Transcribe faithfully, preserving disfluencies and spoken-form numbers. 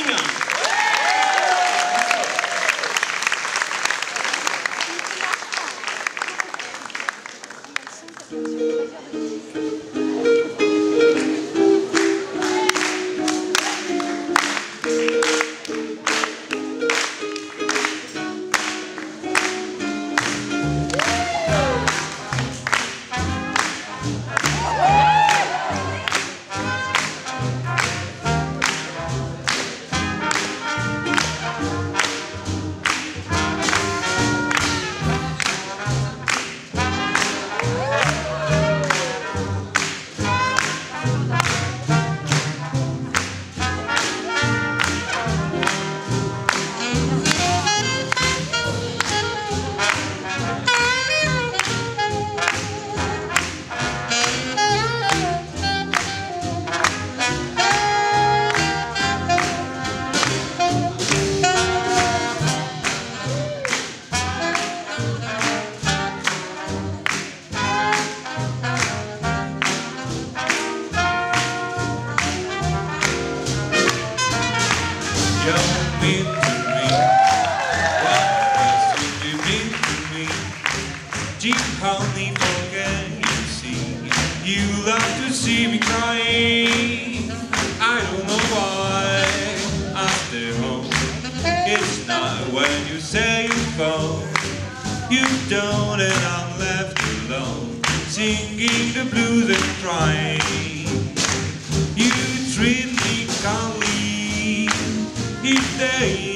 Young. Don't mean to me what you mean to me. Gee, honey, forget you see. You love to see me crying. I don't know why I stay home. It's not when you say you phone. You don't and I'm left alone, singing the blues and crying. You treat me kindly if they